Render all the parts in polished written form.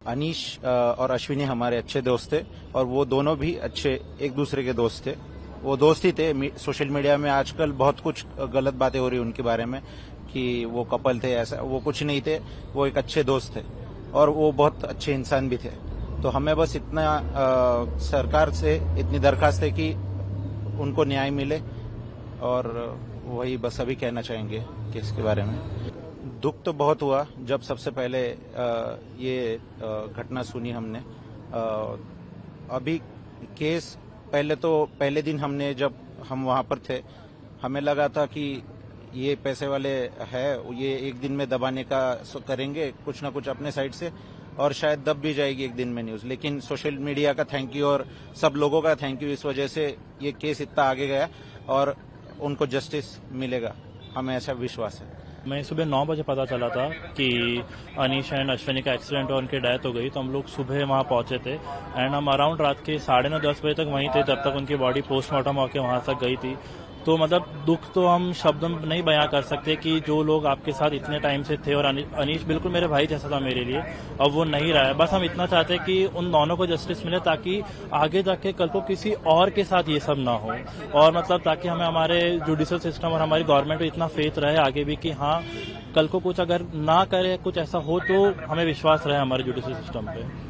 अनीश और अश्विनी हमारे अच्छे दोस्त थे और वो दोनों भी अच्छे एक दूसरे के दोस्त थे। वो दोस्त ही थे। सोशल मीडिया में आजकल बहुत कुछ गलत बातें हो रही उनके बारे में कि वो कपल थे, ऐसा वो कुछ नहीं थे। वो एक अच्छे दोस्त थे और वो बहुत अच्छे इंसान भी थे। तो हमें बस इतना सरकार से इतनी दरखास्त है कि उनको न्याय मिले और वही बस अभी कहना चाहेंगे केस के बारे में। दुख तो बहुत हुआ जब सबसे पहले ये घटना सुनी हमने। अभी केस पहले दिन हमने जब हम वहां पर थे, हमें लगा था कि ये पैसे वाले है, ये एक दिन में दबाने का करेंगे कुछ ना कुछ अपने साइड से और शायद दब भी जाएगी एक दिन में न्यूज। लेकिन सोशल मीडिया का थैंक यू और सब लोगों का थैंक यू, इस वजह से ये केस इतना आगे गया और उनको जस्टिस मिलेगा, हमें ऐसा विश्वास है। मैं सुबह 9 बजे पता चला था कि अनीश एंड अश्विनी का एक्सीडेंट और उनकी डेथ हो गई, तो हम लोग सुबह वहां पहुंचे थे एंड हम अराउंड रात के 9:30-10 बजे तक वहीं थे जब तक उनकी बॉडी पोस्टमार्टम होकर वहां तक गई थी। तो मतलब दुख तो हम शब्द में नहीं बयां कर सकते कि जो लोग आपके साथ इतने टाइम से थे, और अनीश बिल्कुल मेरे भाई जैसा था मेरे लिए, अब वो नहीं रहा है। बस हम इतना चाहते हैं कि उन दोनों को जस्टिस मिले ताकि आगे जाके कल को किसी और के साथ ये सब ना हो, और मतलब ताकि हमें हमारे जुडिशियल सिस्टम और हमारी गवर्नमेंट में इतना फेथ रहे आगे भी कि हाँ कल को कुछ अगर ना करे, कुछ ऐसा हो तो हमें विश्वास रहे हमारे जुडिशियल सिस्टम पे।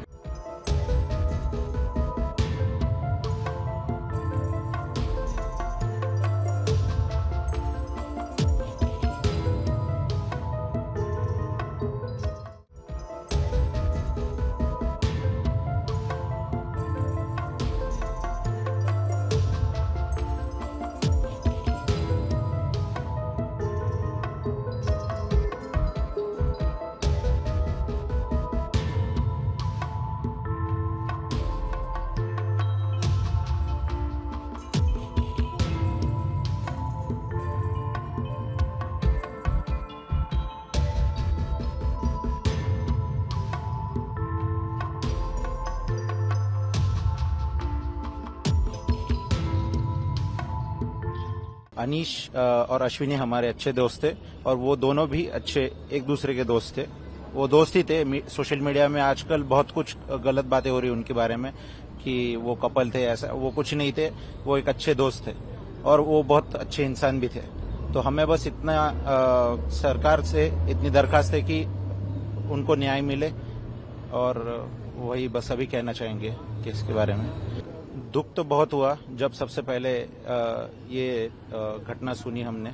अनीश और अश्विनी हमारे अच्छे दोस्त थे और वो दोनों भी अच्छे एक दूसरे के दोस्त थे। वो दोस्त ही थे। सोशल मीडिया में आजकल बहुत कुछ गलत बातें हो रही उनके बारे में कि वो कपल थे, ऐसा वो कुछ नहीं थे। वो एक अच्छे दोस्त थे और वो बहुत अच्छे इंसान भी थे। तो हमें बस इतना सरकार से इतनी दरखास्त है कि उनको न्याय मिले और वही बस अभी कहना चाहेंगे केस के बारे में। दुख तो बहुत हुआ जब सबसे पहले ये घटना सुनी हमने।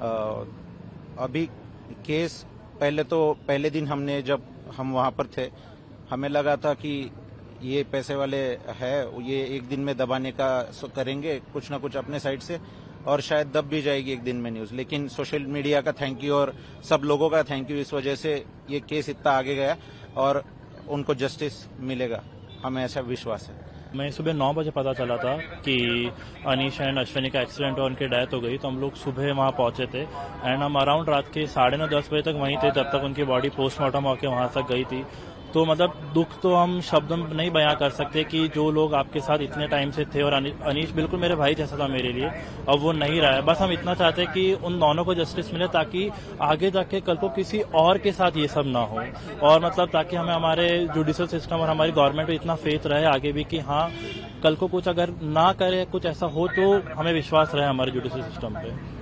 अभी केस पहले दिन हमने जब हम वहां पर थे, हमें लगा था कि ये पैसे वाले है, ये एक दिन में दबाने का करेंगे कुछ ना कुछ अपने साइड से और शायद दब भी जाएगी एक दिन में न्यूज। लेकिन सोशल मीडिया का थैंक यू और सब लोगों का थैंक यू, इस वजह से ये केस इतना आगे गया और उनको जस्टिस मिलेगा, हमें ऐसा विश्वास है। मैं सुबह 9 बजे पता चला था कि अनीश एंड अश्विनी का एक्सीडेंट और उनकी डेथ हो गई, तो हम लोग सुबह वहां पहुंचे थे एंड हम अराउंड रात के 9:30-10 बजे तक वहीं थे जब तक उनकी बॉडी पोस्टमार्टम होकर वहां तक गई थी। तो मतलब दुख तो हम शब्द में नहीं बयां कर सकते कि जो लोग आपके साथ इतने टाइम से थे, और अनीश बिल्कुल मेरे भाई जैसा था मेरे लिए, अब वो नहीं रहा है। बस हम इतना चाहते हैं कि उन दोनों को जस्टिस मिले ताकि आगे जाके कल को किसी और के साथ ये सब ना हो, और मतलब ताकि हमें हमारे जुडिशियल सिस्टम और हमारी गवर्नमेंट में इतना फेथ रहे आगे भी कि हाँ कल को कुछ अगर ना करे, कुछ ऐसा हो तो हमें विश्वास रहे हमारे जुडिशियल सिस्टम पे।